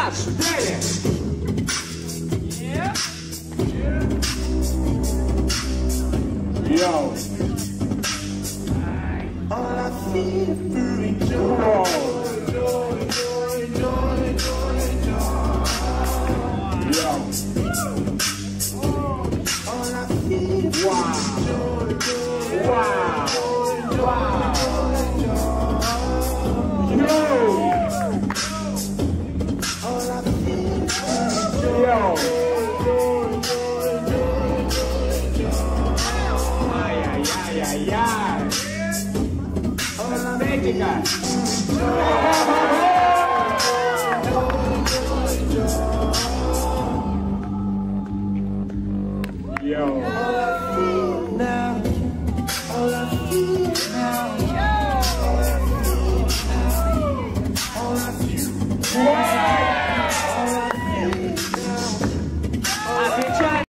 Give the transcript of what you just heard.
Rash, ready? Yeah. Yo. All I feel is free joy. Yo. All I feel is wow. Wow. Yo. All I feel now, all I feel now.